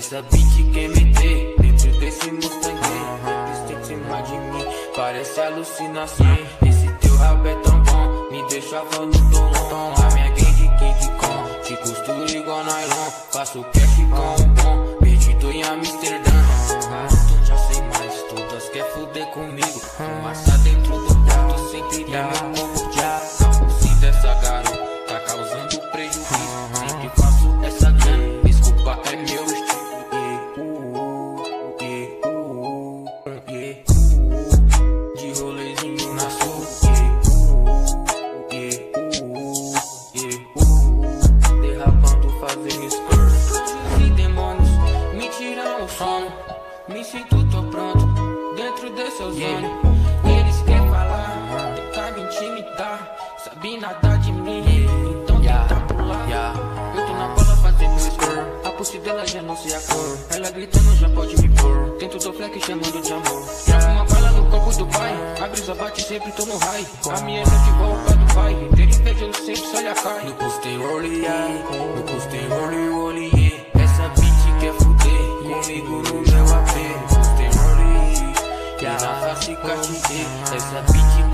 Essa beat quer meter dentro desse Mustang. Está em cima de mim, parece alucinação. Esse teu rap é tão bom, me deixa falando tom. A minha gang de King Kong, te costuro igual nylon. Faço cash com o bom, perdido em Amsterdã. Tu já sei mais, todas quer fuder comigo. Fumaça dentro do quarto, sempre tem meu corpo já. Se dessa garota, tá causando prejuízo. Sempre faço essa grana, desculpa, é meu estilo. De rolezinho na sua. Derrapando, fazendo escuro. E demônios me tiram o sono. Me sinto, tô pronto, dentro desse ozônio. Eles querem falar, tentar me intimidar. Sabe nada de mim, então tenta pular. Eu tô na bola fazendo escuro. A pulse dela já não sei a cor. Ela gritando já pode me pôr. Dentro do fleck chamando de amor. Trago uma bala no copo do pai. A brisa bate sempre, tô no high. A minha noite volta do pai. Ter inveja eu sempre só lhe cai. No custo tem rolê, no custo tem rolê. Essa beat quer fuder comigo no meu AP. No custo tem rolê, e na face catizei. Essa beat